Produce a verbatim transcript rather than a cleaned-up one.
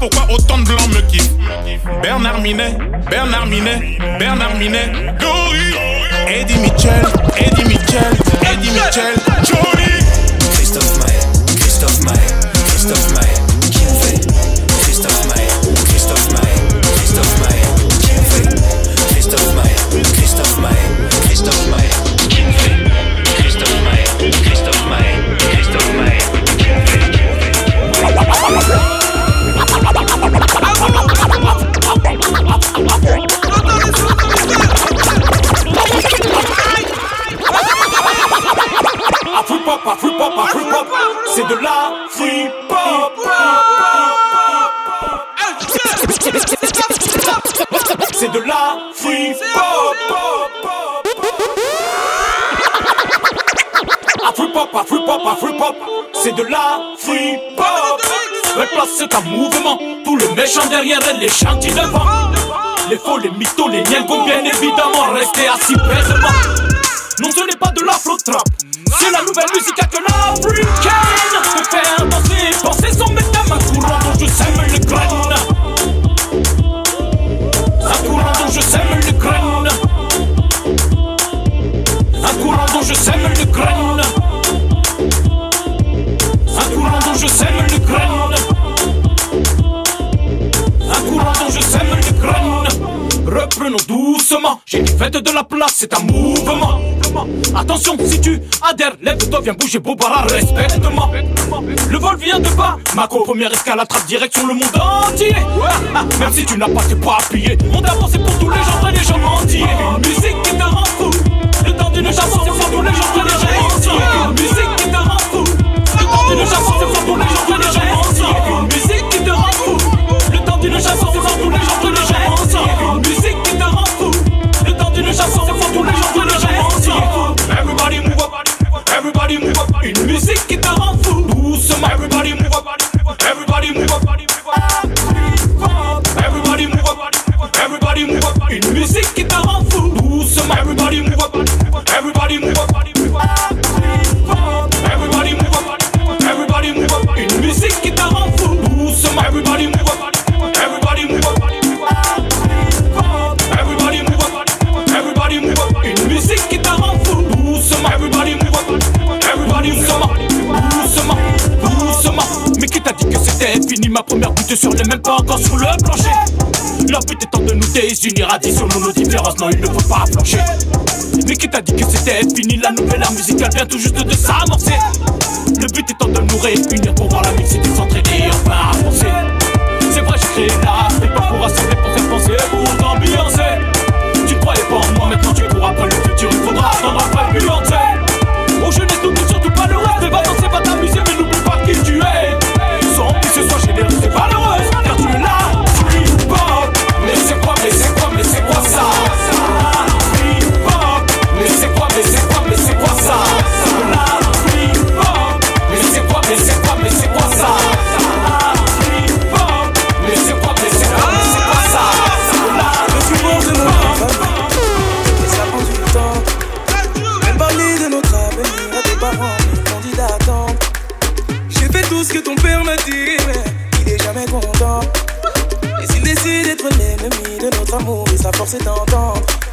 pourquoi autant de blancs me kiffent. Bernard Minet, Bernard Minet, Bernard Minet, Dory, Eddie Mitchell, Eddie Mitchell, Eddie Mitchell, Johnny. Christophe Maé, Christophe Maé, Christophe Maé, qui nous fait? Christophe Maé, Christophe Maé, Christophe Maé, qui nous fait? Christophe Maé, Christophe Maé, Christophe Maé, qui nous fait? Christophe Maé, Christophe Maé, Christophe Maé, qui nous fait? Afri-pop, Afri-pop, Afri-pop, c'est de la free-pop. C'est de la free-pop. Afri-pop, Afri-pop, Afri-pop, c'est de la free-pop. Belle place, c'est un mouvement, tous les méchants derrière et les gentils devant. Les faux, les mythos, les niengos, bien évidemment, restez assis bêtement. Non, ce n'est pas de l'afro-trap, c'est la nouvelle musique que l'africaine peut faire danser, penser son méthode. Un courant dont je sème les graines, un courant dont je sème les graines, un courant dont je sème les graines, un courant dont je sème les graines, un courant dont je sème les graines. Reprenons doucement, j'ai dit faites de la place, c'est un mouvement. Attention, si tu adhères, lève-toi, viens bouger, Bobara, respecte-moi. Le vol vient de bas, Mako, première escalade, trappe direction le monde entier. Même si tu n'as pas, t'es pas appuyé. Monde avancé pour tous les gens, les gens entiers. Une musique qui te rend fou, le temps d'une chanson, c'est pour tous les gens, les gens entiers. Une musique qui te rend fou, le temps d'une chanson, c'est pour tous les gens, les gens entiers. Une musique qui te rend fou, le temps d'une chanson, c'est pour tous les gens, les gens entiers. Une musique qui te rend fou, le temps d'une chanson, c'est pour tous les gens, les gens entiers. Everybody move up, everybody move up. Une musique qui te rend fou, doucement. Everybody move up, everybody move up. Everybody move up, everybody move up. Une musique qui te rend fou, doucement. Everybody move up, everybody move up. Everybody move up, everybody move up. Une musique qui te rend fou, doucement. Everybody move up, everybody move up. Everybody move up, everybody move up. Une musique qui te rend fou, doucement. Everybody move up, everybody move up. Doucement, doucement. Mais qui t'a dit que c'était fini? Ma première butte sur les mêmes pas encore sur le plancher. Leur but étant de nous désunir, additionnons nos différences, non il ne faut pas flancher. Mais qui t'a dit que c'était fini? La nouvelle ère musicale vient tout juste de s'amorcer. Le but étant de nous réunir pour voir la mixité s'entraîner, enfin avancer. C'est vrai j'ai créé la c'est pas pour rassembler, pour faire penser, pour t'ambiancer. Tu ne croyais pas en moi, maintenant tu cours après le futur, il faudra attendre après Beyoncé. Aux jeunesses n'oublie surtout pas le reste, va danser, va t'amuser, mais n'oublie pas qui tu es. Sois ambitieux, sois généreuse et valeureuse, car tu es là, free pop. Mais c'est quoi, mais c'est quoi, mais c'est quoi ça? Free pop. Mais c'est quoi, mais c'est quoi, mais c'est quoi ça? La free pop. Mais c'est quoi, mais c'est quoi, mais c'est quoi ça? Free pop. Mais c'est quoi, mais c'est quoi, mais c'est quoi ça? La free pop. Et ça prend du temps. Même parler de notre avenir à tes parents, les candidats attendent. J'ai fait tout ce que ton père m'a dit, mais il est jamais content. Et s'il décide d'être l'ennemi de notre amour, et sa force est d'entendre.